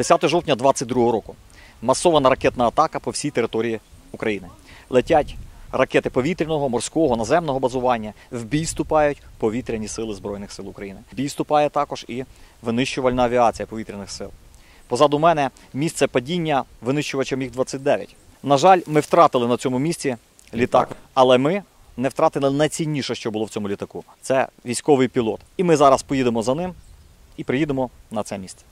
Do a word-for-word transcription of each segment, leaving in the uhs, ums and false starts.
десяте жовтня двадцять другого року. Масована ракетна атака по всій території України. Летять ракети повітряного, морського, наземного базування. В бій вступають повітряні сили Збройних сил України. В бій вступає також і винищувальна авіація повітряних сил. Позаду мене місце падіння винищувача міг двадцять дев'ять. На жаль, ми втратили на цьому місці літак, але ми не втратили найцінніше, що було в цьому літаку. Це військовий пілот. І ми зараз поїдемо за ним і приїдемо на це місце.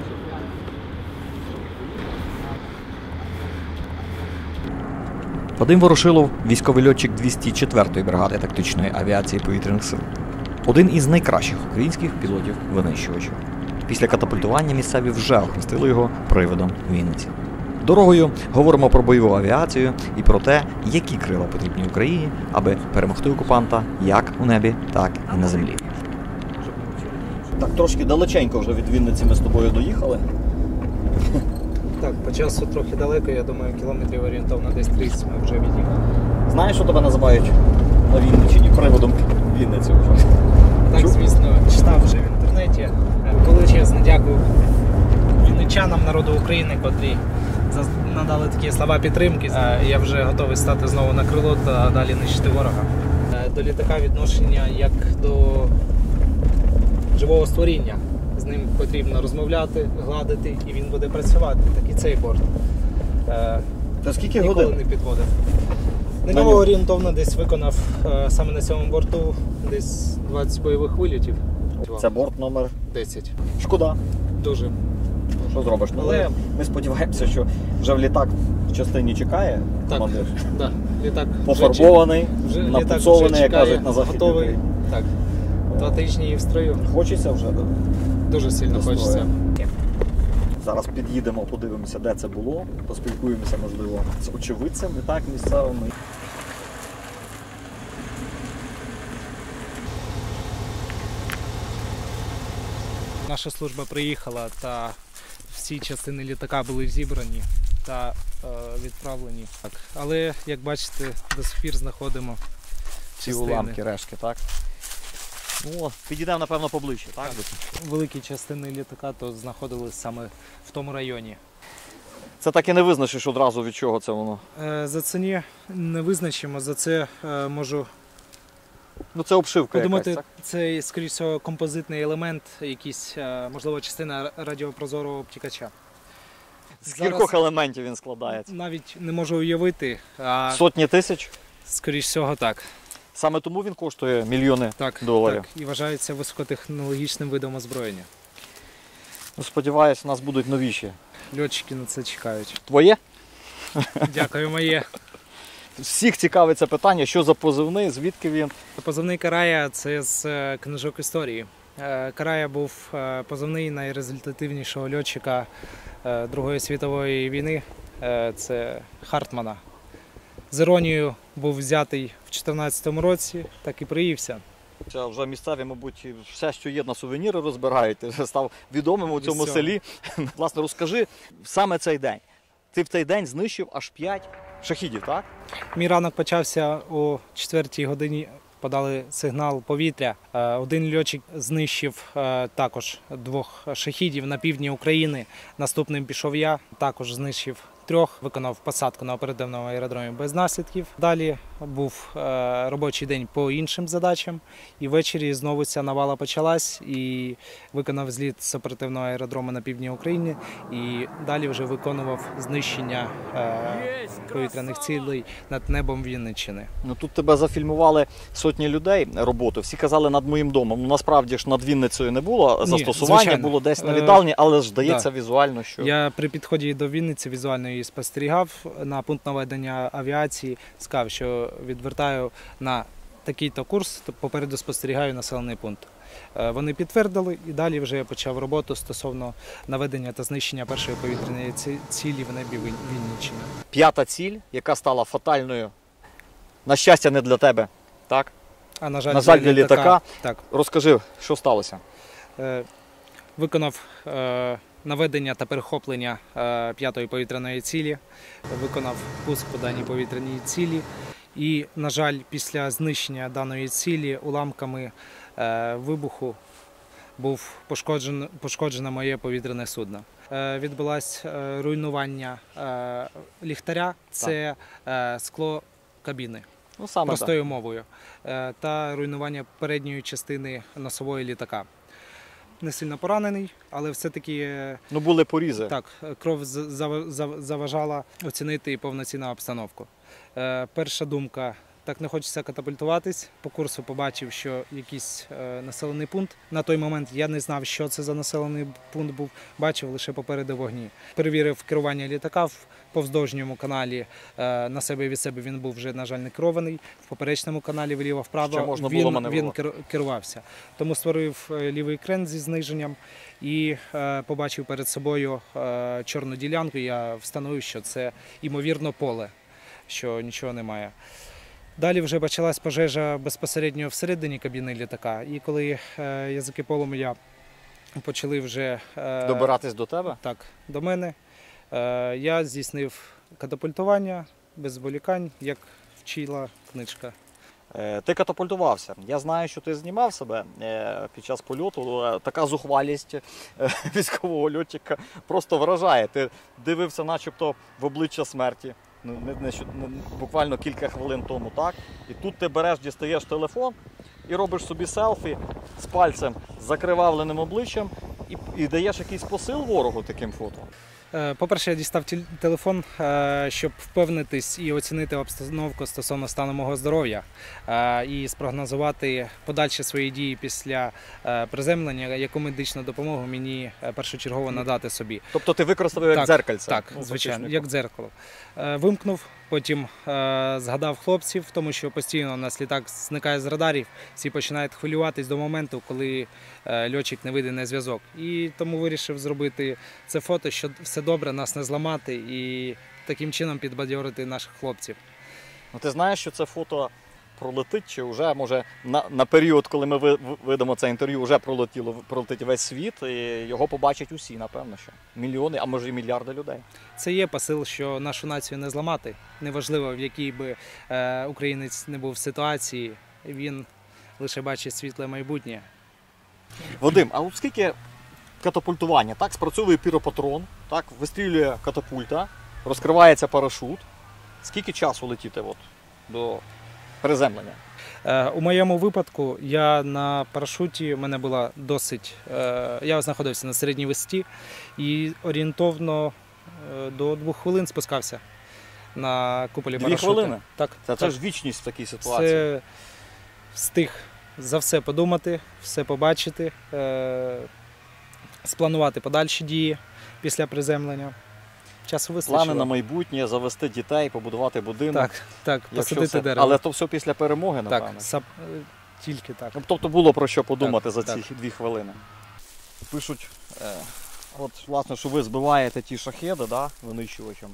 Вадим Ворошилов – військовий льотчик двісті четвертої бригади тактичної авіації повітряних сил. Один із найкращих українських пілотів-винищувачів. Після катапультування місцеві вже охрестили його привидом Вінниці. Дорогою говоримо про бойову авіацію і про те, які крила потрібні Україні, аби перемогти окупанта як у небі, так і на землі. Так, трошки далеченько вже від Вінниці ми з тобою доїхали. Так, по часу трохи далеко, я думаю, кілометрів орієнтовно десь тридцять ми вже від'їхали. Знаєш, що тебе називають на Вінниччині приводом Вінниці вже? Так, Чув? звісно, читав вже в інтернеті. Величезно дякую вінничанам, народу України, котрі надали такі слова підтримки. Я вже готовий стати знову на крило та далі нищити ворога. До літака відношення як до живого створіння. З ним потрібно розмовляти, гладити, і він буде працювати. Так і цей борт. Та скільки Ніколи годин? не підводив. На нього орієнтовно десь виконав саме на цьому борту десь двадцять бойових вилітів. Це борт номер десять. Шкода. Дуже. Що зробиш? Але Але ми сподіваємося, що вже в літак в частині чекає так, командир. да, літак Пофарбований, вже, вже, напуцований, як кажуть на західній готовий. Україні. Так. Два тижні і в строю. Хочеться вже, так? Дуже сильно До строю. хочеться. Зараз під'їдемо, подивимося, де це було, поспілкуємося, можливо, з очевидцями, так, місцевими. Наша служба приїхала, та всі частини літака були зібрані та е, відправлені. Так. Але, як бачите, до сих пір знаходимо Ці частини. уламки, решки, так? Ну, підійдемо, напевно, поближче, так? Так. Великі частини літака то знаходились саме в тому районі. Це так і не визначиш одразу, від чого це воно. Е, за це ні, не визначимо, за це е, можу Ну, це обшивка подумати, якась, так? це, скоріш всього, композитний елемент, якийсь, е, можливо, частина радіопрозорого обтікача. З кількох елементів він складається. Навіть не можу уявити, а Сотні тисяч? скоріш всього так. Саме тому він коштує мільйони Так, доларів. так. І вважається високотехнологічним видом озброєння. Ну, сподіваюсь, у нас будуть новіші. Льотчики на це чекають. Твоє? Дякую, моє. Всіх цікавить це питання, що за позивний, звідки він? Позивний Карая – це з е, книжок історії. Е, Карая був е, позивний найрезультативнішого льотчика е, Другої світової війни. Е, Це Хартмана. З іронією був взятий в чотирнадцятому році, так і приївся. Це вже місцеві, мабуть, все, що є на сувеніри, розбирають. Ти вже став відомим у цьому Без селі. Власне, розкажи, саме цей день. Ти в цей день знищив аж п'ять шахідів, так? Мій ранок почався о четвертій годині, подали сигнал повітря. Е, Один льотчик знищив е, також двох шахідів на півдні України. Наступним пішов я, також знищив трьох, виконав посадку на оперативному аеродромі без наслідків. Далі був е, робочий день по іншим задачам, і ввечері знову ця навала почалась, і виконав зліт з оперативного аеродрому на півдні України, і далі вже виконував знищення е, повітряних цілей над небом Вінниччини. Ну тут тебе зафільмували сотні людей роботу. Всі казали над моїм домом. Ну насправді ж над Вінницею не було Ні, застосування, звичайно. було десь на Е, віддаленні, але ж здається да. візуально, що... Я при підході до Вінниці візуально її спостерігав на пункт наведення авіації, сказав, що відвертаю на такий-то курс, то попереду спостерігаю населений пункт. Е, Вони підтвердили, і далі вже я почав роботу стосовно наведення та знищення першої повітряної ці- цілі в небі Він- Вінниччини. П'ята ціль, яка стала фатальною, на щастя, не для тебе, так? А на жаль, На жаль, для літака. Так, Розкажи, що сталося? е, виконав е, наведення та перехоплення е, п'ятої повітряної цілі, виконав пуск по даній повітряній цілі. І, на жаль, після знищення даної цілі уламками е, вибуху був пошкоджен, пошкоджено моє повітряне судно. Е, Відбулось е, руйнування е, ліхтаря, це е, скло кабіни, Ну, саме простою мовою, е, та руйнування передньої частини носової літака. Не сильно поранений, але все-таки е, Ну, були порізи. так, кров з- зав- зав- заважала оцінити повноцінну обстановку. Е, Перша думка – так не хочеться катапультуватись. По курсу побачив, що якийсь е, населений пункт. На той момент я не знав, що це за населений пункт був, бачив лише попереду вогні. Перевірив керування літака в повздовжньому каналі. Е, на себе і від себе він був вже, на жаль, не керований. В поперечному каналі Ще вліво-вправо можна було він, він маневрувати. кер- керувався. Тому створив е, лівий крен зі зниженням і е, побачив перед собою е, чорну ділянку. Я встановив, що це, ймовірно, поле, що нічого немає. Далі вже почалась пожежа безпосередньо всередині кабіни літака. І коли е, язики полум'я почали вже е, Добиратись до тебе? так, до мене, е, я здійснив катапультування без зволікань, як вчила книжка. Е, Ти катапультувався. Я знаю, що ти знімав себе е, під час польоту. Е, Така зухвалість е, військового льотчика просто вражає. Ти дивився начебто в обличчя смерті. Ну, не, не, що- не- буквально кілька хвилин тому, так? І тут ти береш, дістаєш телефон і робиш собі селфі з пальцем з закривавленим обличчям і, і даєш якийсь посил ворогу таким фото. Е, По-перше, я дістав тіль- телефон, е, щоб впевнитись і оцінити обстановку стосовно стану мого здоров'я е, і спрогнозувати подальші свої дії після е, приземлення, яку медичну допомогу мені е, першочергово надати собі. Тобто ти використав його як Так, дзеркальце? Так, Ну, звичайно, фактично. як дзеркало. Е, Вимкнув, потім е, згадав хлопців, тому що постійно у нас літак зникає з радарів, всі починають хвилюватись до моменту, коли е, льотчик не вийде на зв'язок. І тому вирішив зробити це фото, щоб все добре, нас не зламати і таким чином підбадьорити наших хлопців. Ну, ти знаєш, що це фото пролетить, чи вже, може, на, на період, коли ми ви- ви- видамо це інтерв'ю, вже пролетіло, пролетить весь світ, і його побачать усі, напевно, що. Мільйони, а може і мільярди людей. Це є посил, що нашу націю не зламати. Неважливо, в якій би е, українець не був в ситуації, він лише бачить світле майбутнє. Вадим, а от скільки катапультування? Так, спрацьовує піропатрон, так, вистрілює катапульта, розкривається парашут. Скільки часу летіти от, до приземлення? Е, У моєму випадку я на парашуті, в мене була досить, е, я знаходився на середній висоті і орієнтовно е, до двох хвилин спускався на куполі Дві парашута. хвилини? Так, Це, так. це ж вічність в такій ситуації. Це встиг за все подумати, все побачити, е, спланувати подальші дії після приземлення. Часу вистачило. Плани на майбутнє, завести дітей, побудувати будинок. Так, так, Якщо посадити все- дерево. Але то все після перемоги, так, напевно. сап... е, тільки так. Ну, тобто було про що подумати Так, за так. ці дві хвилини. Пишуть, е, от, власне, що ви збиваєте ті шахеди, да, винищувачами.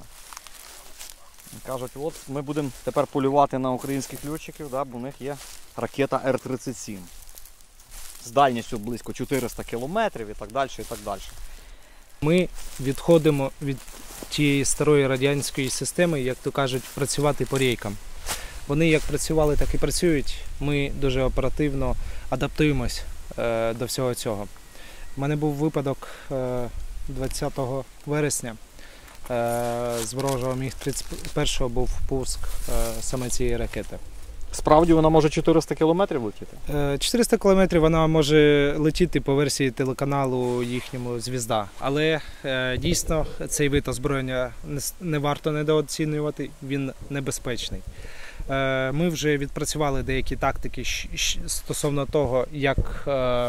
Кажуть, от ми будемо тепер полювати на українських льотчиків, да, бо в них є ракета Р тридцять сім. З дальністю близько чотириста кілометрів і так далі, і так далі. Ми відходимо від тієї старої радянської системи, як то кажуть, працювати по рейкам. Вони як працювали, так і працюють. Ми дуже оперативно адаптуємось е, до всього цього. У мене був випадок е, двадцятого вересня. Е, з ворожого міг тридцять першого був пуск е, саме цієї ракети. Справді вона може чотириста кілометрів летіти? Е, чотириста кілометрів вона може летіти по версії телеканалу їхньому «Звізда». Але е, дійсно цей вид озброєння не, с- не варто недооцінювати, він небезпечний. Е, ми вже відпрацювали деякі тактики щ- щ- стосовно того, як е,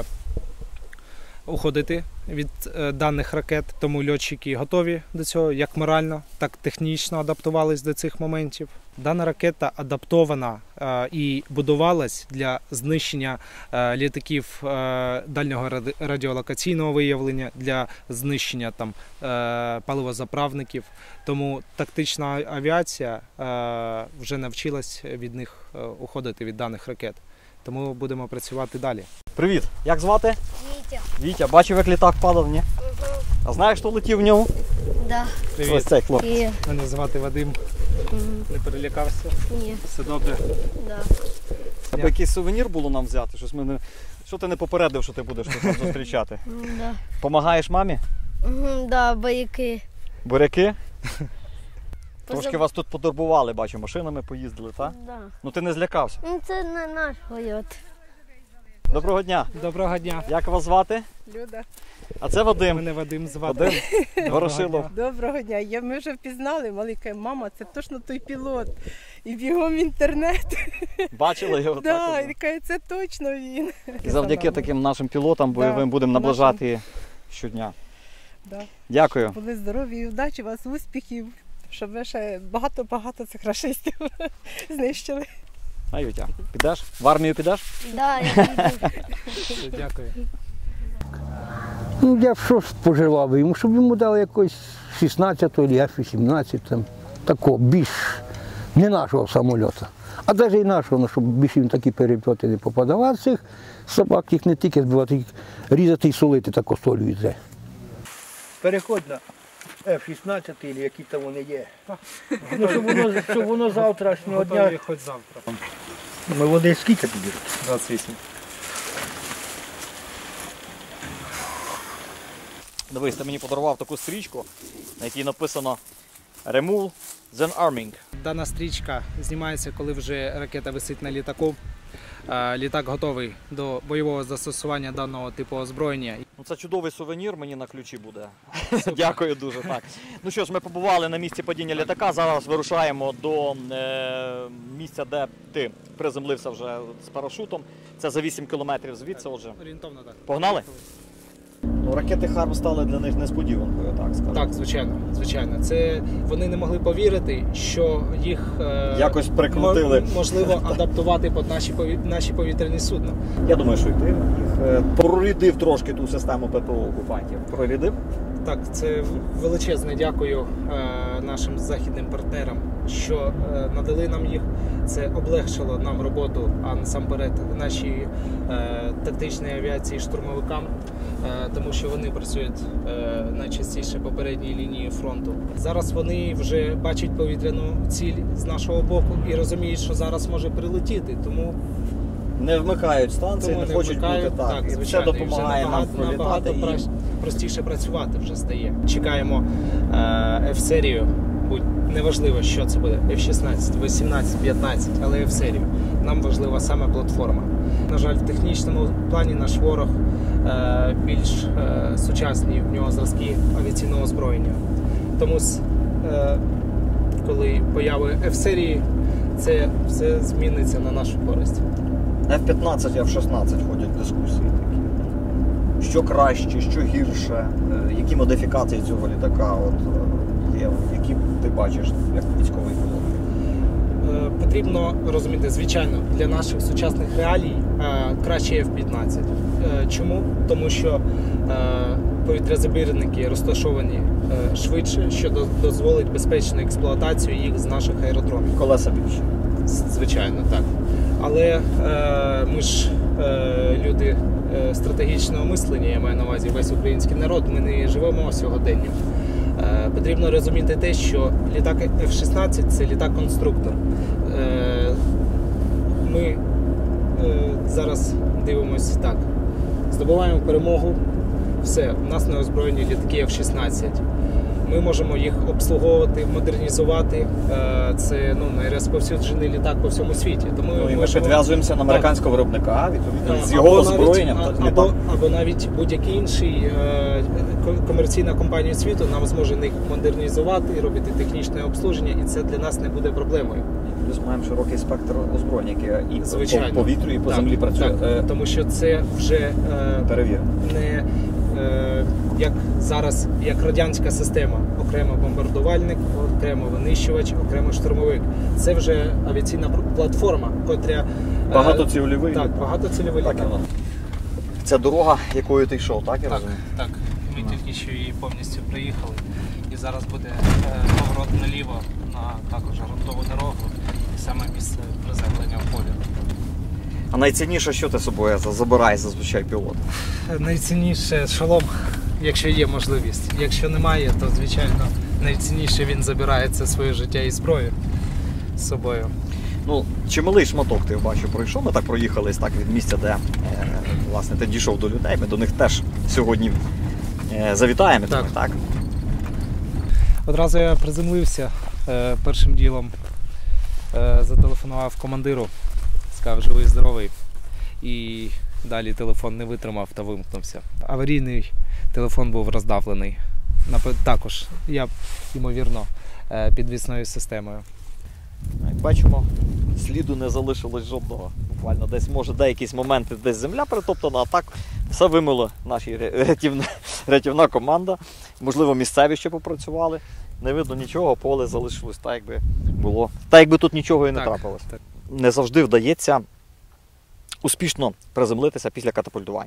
уходити від е, даних ракет, тому льотчики готові до цього, як морально, так технічно адаптувались до цих моментів. Дана ракета адаптована е, і будувалась для знищення е, літаків е, дальнього ради- радіолокаційного виявлення, для знищення там е, паливозаправників. Тому тактична авіація е, вже навчилась від них е, уходити від даних ракет. Тому будемо працювати далі. Привіт! Як звати? Вітя. Вітя, бачив, як літак падав, ні? А знаєш, хто летів в ньому? Да. Ось Привіт, цей хлопець. І... мене звати Вадим. Мгм. Не перелякався. Ні. Все добре. Да. Треба якийсь сувенір було нам взяти, щось ми не, Що ти не попередив, що ти будеш тут нас зустрічати? Да. Помагаєш мамі? Мгм, да, бойки. Буряки? Трошки Позаб- вас тут подурбували, бачу, машинами поїздили, так? Да. Ну ти не злякався. Ну, це не наш койот. Доброго дня. Доброго дня. Як вас звати? Люда, А це Вадим. Мене Вадим звати. Вадим Доброго Ворошилов. дня. доброго дня. Я, ми вже впізнали, маленька мама, це точно той пілот. І бігом в інтернет. Бачили його? Да, так? і каже, це точно він. І завдяки таким нашим пілотам бойовим Да, будемо нашим. наближати щодня. Да. Дякую. Були здорові і удачі, у вас успіхів, щоб ви ще багато-багато цих рашистів знищили. А Ютя, підеш? В армію підеш? Да, я піду. Все, Дякую. Ну, я б що ж пожелав би йому, щоб йому дали якось шістнадцятого або еф вісімнадцять, там, такого, більш не нашого самольота, а навіть і нашого, ну, щоб більше він такі перельоти не попадав. А цих собак їх не тільки збивати, їх різати і солити тако солью йде. Переходь на еф шістнадцять, або які там вони є. Ну, щоб воно, щоб воно завтрашнього дня. Готові хоч завтра. Ми води скільки тобі? двадцять вісім. Дивись, ти мені подарував таку стрічку, на якій написано Remove then Arming. Дана стрічка знімається, коли вже ракета висить на літаку. Е, Літак готовий до бойового застосування даного типу озброєння. Ну, це чудовий сувенір, мені на ключі буде. Дякую дуже. Так. Ну що ж, ми побували на місці падіння літака. Зараз вирушаємо до е, місця, де ти приземлився вже з парашутом. Це за вісім кілометрів звідси. Отже, Орієнтовно так. погнали? Ну, ракети Харм стали для них несподіванкою, так скажемо. Так, звичайно, звичайно. Це вони не могли повірити, що їх е, Якось прикрутили. мо- можливо адаптувати під наші пові... наші повітряні судна. Я думаю, що і ти їх е, прорядив трошки ту систему ППО окупантів. Прорядив? Так, це величезне дякую е, нашим західним партнерам, що е, надали нам їх. Це облегшило нам роботу, а насамперед нашій е, тактичній авіації штурмовикам, е, тому що вони працюють е, найчастіше по передній лінії фронту. Зараз вони вже бачать повітряну ціль з нашого боку і розуміють, що зараз може прилетіти. Тому Не вмикають станції, Тому не не хочуть вмикають, бути так. так, І це звичайно, і вже допомагає нам набагато, пролітати. набагато І... прас- простіше працювати вже стає. Чекаємо е, F-серію, будь неважливо, що це буде, еф шістнадцять, вісімнадцять, п'ятнадцять, але F-серію. Нам важлива саме платформа. На жаль, в технічному плані наш ворог е, більш е, сучасні, в нього зразки авіаційного озброєння. Тому, с- е, коли появи F-серії, це все зміниться на нашу користь. еф п'ятнадцять і еф шістнадцять ходять дискусії такі. Що краще, що гірше, е, які модифікації цього літака от, е, є, які ти бачиш як військовий пілот? Е, Потрібно розуміти, звичайно, для наших сучасних реалій е, краще еф п'ятнадцять. Е, Чому? Тому що е, повітрязабірники розташовані е, швидше, що до- дозволить безпечну експлуатацію їх з наших аеродромів. Колеса більше. Звичайно, так. Але е, ми ж е, люди е, стратегічного мислення, я маю на увазі весь український народ, ми не живемо сьогоденням. Е, потрібно розуміти те, що літак еф шістнадцять це літак-конструктор. Е, ми е, зараз дивимося так. Здобуваємо перемогу, все, у нас на озброєнні літаки еф шістнадцять. Ми можемо їх обслуговувати, модернізувати. Е, Це ну, найрозповсюджений літак по всьому світі. Тому Ну, і ми можемо- підв'язуємо на американського виробника, відповідно, Так, з його або навіть- озброєнням. а- та- або, літак. або навіть будь-який інший е, ко- комерційна компанія світу нам зможе їх модернізувати, робити технічне обслуження, і це для нас не буде проблемою. Плюс маємо широкий спектр озброєння, яке і Звичайно. по повітрю, і по Так, землі працює. так, Е, тому що це вже е, Перевірено. не е, як зараз, як радянська система, окремо бомбардувальник, окремо винищувач, окремо штурмовик. Це вже авіаційна пр- платформа, котря е, Багатоцільовий. так, багатоцільовий Так, літак. воно. Це дорога, якою ти йшов, так я Так, розумію? так. Ми тільки що її повністю приїхали. І зараз буде е, поворот наліво на також ґрунтову дорогу і саме місце приземлення в полі. А найцінніше, що ти з собою забирає зазвичай пілот? Найцінніше шолом, якщо є можливість. Якщо немає, то звичайно найцінніше він забирає це своє життя і зброю з собою. Ну, чималий шматок ти бачу пройшов. Ми так проїхались так від місця, де е, власне ти дійшов до людей. Ми до них теж сьогодні е, завітаємо. Так. так? Одразу я приземлився е, першим ділом, е, зателефонував командиру, сказав живий, здоровий. І далі телефон не витримав та вимкнувся. Аварійний телефон був роздавлений. Напе- Також я, ймовірно, е, підвісною системою. Як бачимо, сліду не залишилось жодного. Буквально десь, може, деякісь моменти десь земля притоптана, а так все вимило наша рятівна, рятівна команда. Можливо, місцеві ще попрацювали. Не видно нічого, поле залишилось так, якби було. Так, якби тут нічого і не Так, трапилось. так. Не завжди вдається успішно приземлитися після катапультування.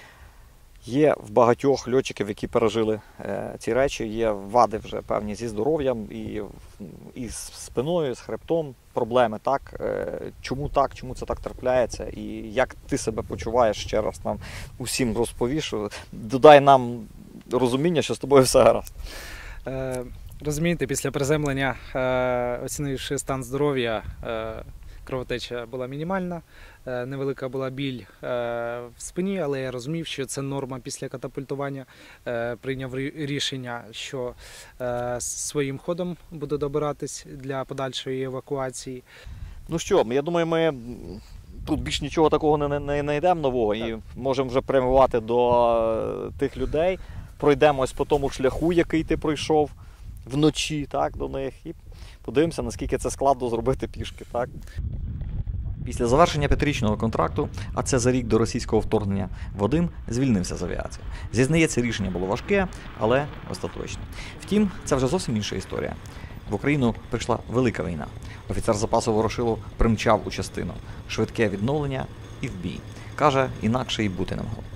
Є в багатьох льотчиків, які пережили е, ці речі, є вади вже певні зі здоров'ям, і, і з спиною, з хребтом проблеми. Так? Е, чому так, чому це так трапляється, і як ти себе почуваєш, ще раз нам усім розповіш. Додай нам розуміння, що з тобою все гаразд. Е, розумієте, після приземлення, е, оцінивши стан здоров'я, е, кровотеча була мінімальна, е, невелика була біль е, в спині, але я розумів, що це норма після катапультування. Е, прийняв рі- рішення, що е, своїм ходом буду добиратись для подальшої евакуації. Ну що, я думаю, ми тут більш нічого такого не, не, не йдемо нового і можемо вже прямувати до е, тих людей. Пройдемось по тому шляху, який ти пройшов вночі, так, до них, і подивимося, наскільки це складно зробити пішки. Так. Після завершення п'ятирічного контракту, а це за рік до російського вторгнення, Вадим звільнився з авіації. Зізнається, рішення було важке, але остаточне. Втім, це вже зовсім інша історія. В Україну прийшла велика війна. Офіцер запасу Ворошилов примчав у частину. Швидке відновлення і в бій. Каже, інакше і бути не могло.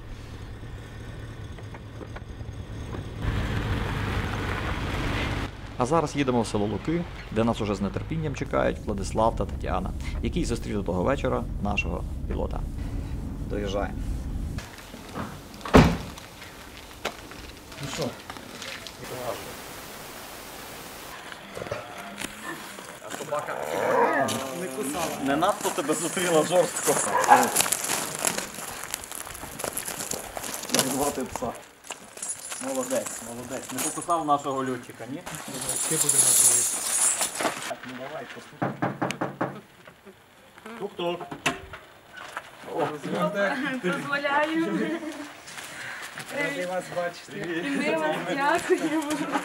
А зараз їдемо в село Луки, де нас уже з нетерпінням чекають Владислав та Тетяна, які зустріли того вечора нашого пілота. Доїжджаємо. Ну що? А собака не кусала. Не надто тебе зустріла жорстко. Звати пса. Молодець, молодець. Не покусав нашого льотчика, ні? Ще буде можливість. Так, ну давай, постукай. Тук-тук. О, Дозволяю. Раді вас бачити. І ми вас дякуємо.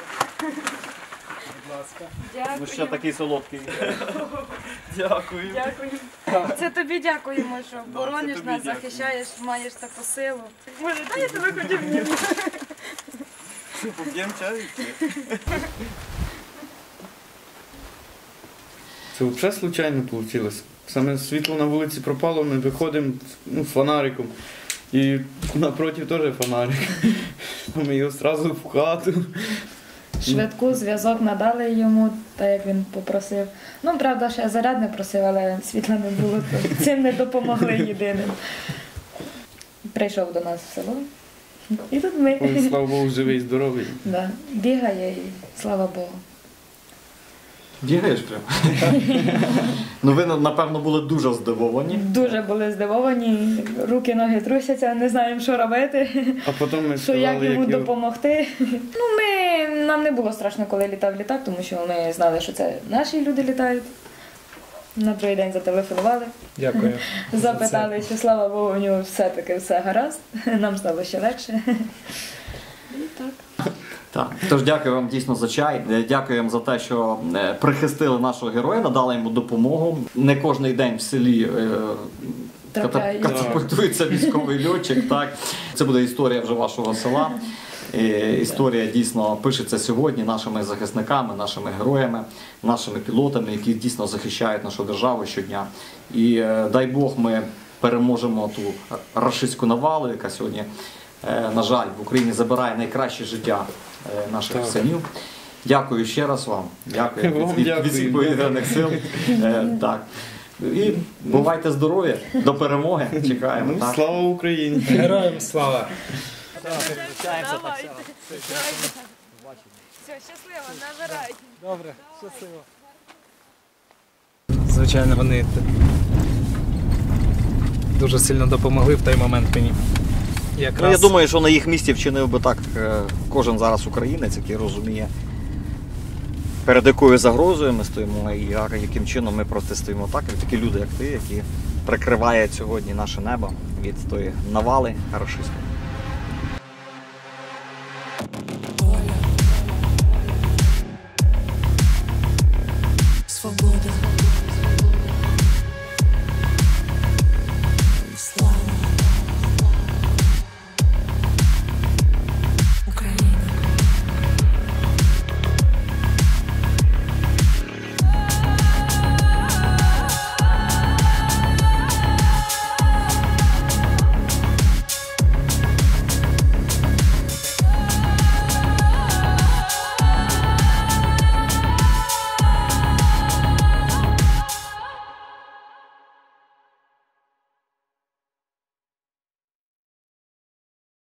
Будь ласка. ну ще Дякую. такий солодкий. Дякую. Дякую. Це тобі дякуємо, що борониш тобі нас, дякую. захищаєш, маєш таку силу. Може, дай я тебе хоч обніму. Поп'ємо чаю? Це взагалі случайно вийшло. Саме світло на вулиці пропало, ми виходимо ну, фонариком. І напроти теж фонарик. Ми його одразу в хату. Швидку зв'язок надали йому, так як він попросив. Ну, правда, ще заряд не просив, але світла не було, то цим не допомогли єдиним. Прийшов до нас в село. І тут ми. Ой, слава Богу, живий, здоровий. Да, бігає і слава Богу. Бігаєш прямо? Ну ви, напевно, були дуже здивовані. Дуже були здивовані, руки, ноги трусяться, не знаємо, що робити, А потім ми що сказали, як йому як його... допомогти. Ну, ми, нам не було страшно, коли літав літак, тому що ми знали, що це наші люди літають. На другий день зателефонували. Дякую. Запитали, що слава Богу, у нього все-таки все гаразд. Нам стало ще легше. І так. Так, тож дякую вам дійсно за чай. Е, Дякую вам за те, що е, прихистили нашого героя, надали йому допомогу. Не кожний день в селі е, ката- Трапляється. катапультується військовий льотчик. Так, це буде історія вже вашого села. Е, Історія дійсно пишеться сьогодні нашими захисниками, нашими героями, нашими пілотами, які дійсно захищають нашу державу щодня. І е, дай Бог ми переможемо ту рашистську навалу, яка сьогодні, е, на жаль, в Україні забирає найкраще життя е, наших Так. синів. Дякую ще раз вам. Дякую Вам від, від, дякую. від всіх повітряних сил. Е, так. І бувайте здорові, до перемоги. Чекаємо. Ну, Так. слава Україні! Героям слава! Давайте. Все, щасливо, набирайте. Добре, щасливо. звичайно, вони дуже сильно допомогли в той момент мені. Якраз... Ну, я думаю, що на їх місці вчинив би так е, кожен зараз українець, який розуміє, перед якою загрозою ми стоїмо і як- яким чином ми протистоїмо так, як такі люди, як ти, які прикривають сьогодні наше небо від тої навали рашистської.